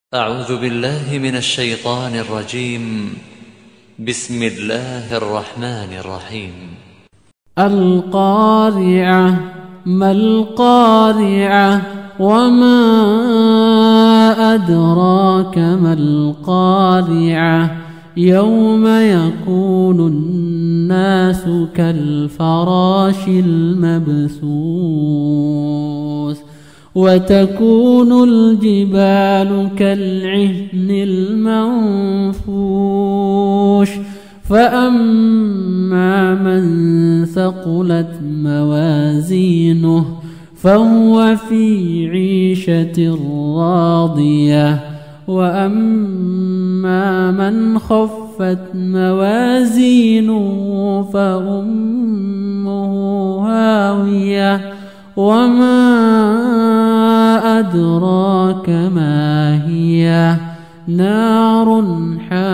أعوذ بالله من الشيطان الرجيم. بسم الله الرحمن الرحيم. القارعة. ما القارعة؟ وما أدراك ما القارعة؟ يوم يكون الناس كالفراش المبثوث وتكون الجبال كالعهن المنفوش فأما من ثقلت موازينه فهو في عيشة راضية وأما من خفت موازينه فأمه هاوية وما أدراك ما هي نار حامية